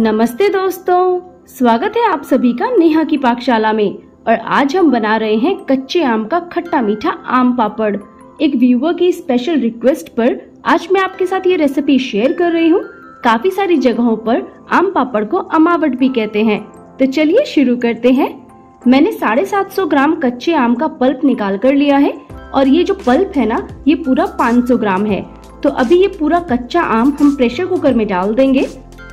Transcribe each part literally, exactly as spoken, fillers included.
नमस्ते दोस्तों, स्वागत है आप सभी का नेहा की पाकशाला में। और आज हम बना रहे हैं कच्चे आम का खट्टा मीठा आम पापड़। एक व्यूअर की स्पेशल रिक्वेस्ट पर आज मैं आपके साथ ये रेसिपी शेयर कर रही हूँ। काफी सारी जगहों पर आम पापड़ को अमावट भी कहते हैं। तो चलिए शुरू करते हैं। मैंने साढ़े सात सौ ग्राम कच्चे आम का पल्प निकाल कर लिया है और ये जो पल्प है ना, ये पूरा पाँच सौ ग्राम है। तो अभी ये पूरा कच्चा आम हम प्रेशर कुकर में डाल देंगे।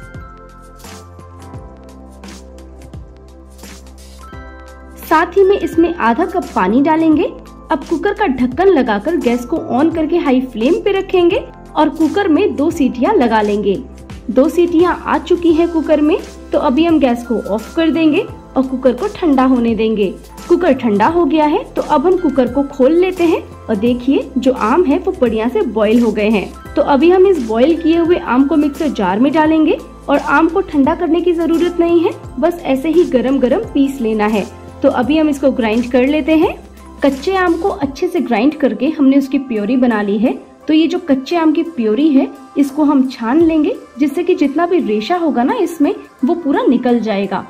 साथ ही में इसमें आधा कप पानी डालेंगे। अब कुकर का ढक्कन लगाकर गैस को ऑन करके हाई फ्लेम पे रखेंगे और कुकर में दो सीटियां लगा लेंगे। दो सीटियां आ चुकी हैं कुकर में, तो अभी हम गैस को ऑफ कर देंगे और कुकर को ठंडा होने देंगे। कुकर ठंडा हो गया है तो अब हम कुकर को खोल लेते हैं और देखिए जो आम है वो बढ़िया से बॉईल हो गए हैं। तो अभी हम इस बॉईल किए हुए आम को मिक्सर जार में डालेंगे और आम को ठंडा करने की जरूरत नहीं है, बस ऐसे ही गरम गरम पीस लेना है। तो अभी हम इसको ग्राइंड कर लेते हैं। कच्चे आम को अच्छे से ग्राइंड करके हमने उसकी प्योरी बना ली है। तो ये जो कच्चे आम की प्योरी है इसको हम छान लेंगे, जिससे कि जितना भी रेशा होगा ना इसमें वो पूरा निकल जाएगा।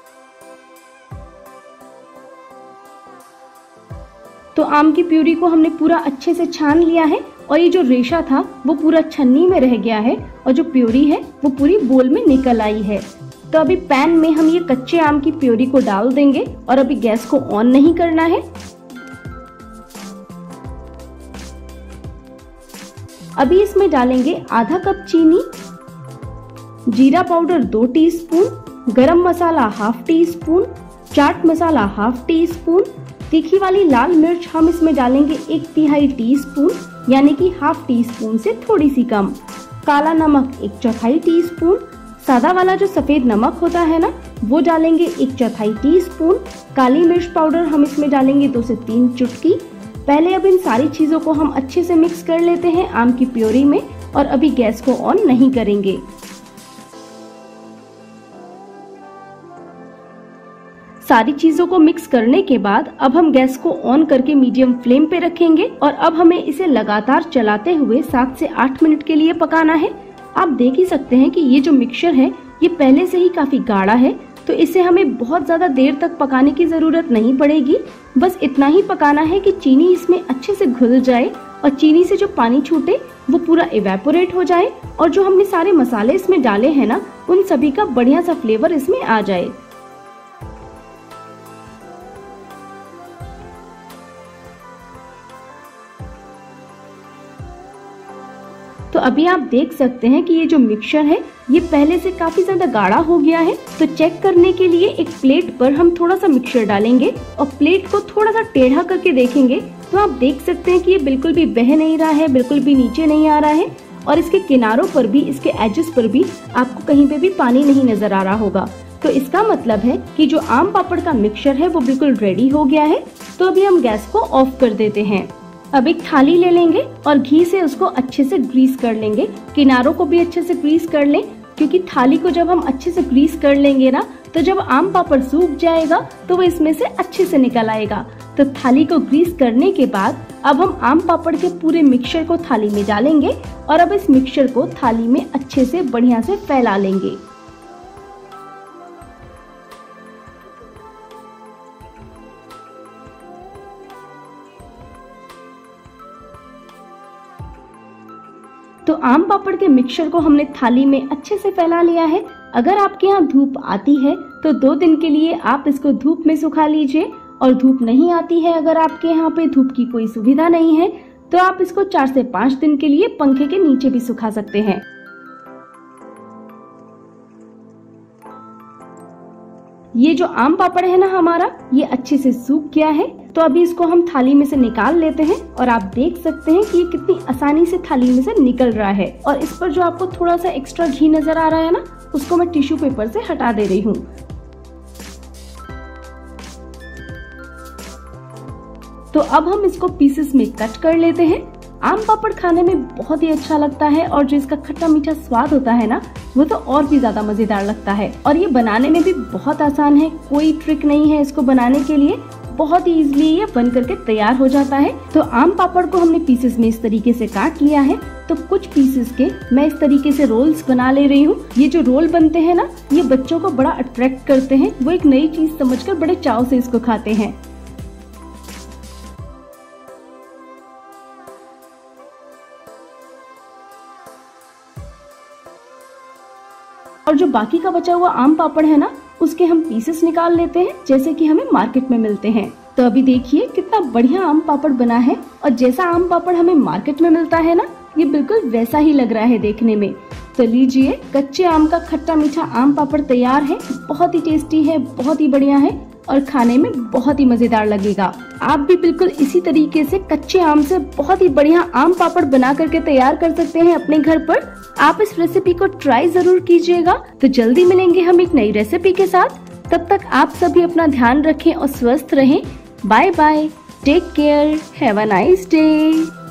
तो आम की प्योरी को हमने पूरा अच्छे से छान लिया है और ये जो रेशा था वो पूरा छन्नी में रह गया है और जो प्योरी है वो पूरी बोल में निकल आई है। तो अभी पैन में हम ये कच्चे आम की प्योरी को डाल देंगे और अभी गैस को ऑन नहीं करना है। अभी इसमें डालेंगे आधा कप चीनी, जीरा पाउडर दो टीस्पून, गरम मसाला हाफ टी स्पून, चाट मसाला हाफ टी स्पून, तीखी वाली लाल मिर्च हम इसमें डालेंगे एक तिहाई टी स्पून, यानी कि हाफ टी स्पून से थोड़ी सी कम, काला नमक एक चौथाई टी स्पून, सादा वाला जो सफेद नमक होता है ना वो डालेंगे एक चौथाई टीस्पून, काली मिर्च पाउडर हम इसमें डालेंगे दो से तीन चुटकी। पहले अब इन सारी चीजों को हम अच्छे से मिक्स कर लेते हैं आम की प्योरी में और अभी गैस को ऑन नहीं करेंगे। सारी चीजों को मिक्स करने के बाद अब हम गैस को ऑन करके मीडियम फ्लेम पे रखेंगे और अब हमें इसे लगातार चलाते हुए सात से आठ मिनट के लिए पकाना है। आप देख ही सकते हैं कि ये जो मिक्सचर है ये पहले से ही काफी गाढ़ा है, तो इसे हमें बहुत ज्यादा देर तक पकाने की जरूरत नहीं पड़ेगी। बस इतना ही पकाना है कि चीनी इसमें अच्छे से घुल जाए और चीनी से जो पानी छूटे वो पूरा इवेपोरेट हो जाए और जो हमने सारे मसाले इसमें डाले हैं ना उन सभी का बढ़िया सा फ्लेवर इसमें आ जाए। तो अभी आप देख सकते हैं कि ये जो मिक्सचर है ये पहले से काफी ज्यादा गाढ़ा हो गया है। तो चेक करने के लिए एक प्लेट पर हम थोड़ा सा मिक्सचर डालेंगे और प्लेट को थोड़ा सा टेढ़ा करके देखेंगे तो आप देख सकते हैं कि ये बिल्कुल भी बह नहीं रहा है, बिल्कुल भी नीचे नहीं आ रहा है और इसके किनारों पर भी, इसके एजेस पर भी आपको कहीं पे भी पानी नहीं नजर आ रहा होगा। तो इसका मतलब है कि जो आम पापड़ का मिक्सचर है वो बिल्कुल रेडी हो गया है। तो अभी हम गैस को ऑफ कर देते हैं। अब एक थाली ले लेंगे और घी से उसको अच्छे से ग्रीस कर लेंगे। किनारों को भी अच्छे से ग्रीस कर लें, क्योंकि थाली को जब हम अच्छे से ग्रीस कर लेंगे ना तो जब आम पापड़ सूख जाएगा तो वो इसमें से अच्छे से निकल आएगा। तो थाली को ग्रीस करने के बाद अब हम आम पापड़ के पूरे मिक्सचर को थाली में डालेंगे और अब इस मिक्सचर को थाली में अच्छे से बढ़िया से फैला लेंगे। तो आम पापड़ के मिक्सचर को हमने थाली में अच्छे से फैला लिया है। अगर आपके यहाँ धूप आती है तो दो दिन के लिए आप इसको धूप में सुखा लीजिए, और धूप नहीं आती है, अगर आपके यहाँ पे धूप की कोई सुविधा नहीं है तो आप इसको चार से पाँच दिन के लिए पंखे के नीचे भी सुखा सकते हैं। ये जो आम पापड़ है ना हमारा, ये अच्छे से सूख गया है। तो अभी इसको हम थाली में से निकाल लेते हैं और आप देख सकते हैं कि ये कितनी आसानी से थाली में से निकल रहा है। और इस पर जो आपको थोड़ा सा एक्स्ट्रा घी नजर आ रहा है ना, उसको मैं टिश्यू पेपर से हटा दे रही हूँ। तो अब हम इसको पीसेस में कट कर लेते हैं। आम पापड़ खाने में बहुत ही अच्छा लगता है और जो इसका खट्टा मीठा स्वाद होता है ना वो तो और भी ज्यादा मजेदार लगता है। और ये बनाने में भी बहुत आसान है, कोई ट्रिक नहीं है इसको बनाने के लिए। बहुत ही इजीली ये बन करके तैयार हो जाता है। तो आम पापड़ को हमने पीसेस में इस तरीके से काट लिया है। तो कुछ पीसेस के मैं इस तरीके से रोल्स बना ले रही हूँ। ये जो रोल बनते हैं ना, ये बच्चों को बड़ा अट्रैक्ट करते हैं। वो एक नई चीज समझकर बड़े चाव से इसको खाते हैं। और जो बाकी का बचा हुआ आम पापड़ है ना, उसके हम पीसेस निकाल लेते हैं, जैसे कि हमें मार्केट में मिलते हैं। तो अभी देखिए कितना बढ़िया आम पापड़ बना है, और जैसा आम पापड़ हमें मार्केट में मिलता है ना, ये बिल्कुल वैसा ही लग रहा है देखने में। तो लीजिए, कच्चे आम का खट्टा मीठा आम पापड़ तैयार है। बहुत ही टेस्टी है, बहुत ही बढ़िया है और खाने में बहुत ही मजेदार लगेगा। आप भी बिल्कुल इसी तरीके से कच्चे आम से बहुत ही बढ़िया आम पापड़ बना करके तैयार कर सकते हैं अपने घर पर। आप इस रेसिपी को ट्राई जरूर कीजिएगा। तो जल्दी मिलेंगे हम एक नई रेसिपी के साथ। तब तक आप सभी अपना ध्यान रखें और स्वस्थ रहें। Bye bye, take care, have a nice day.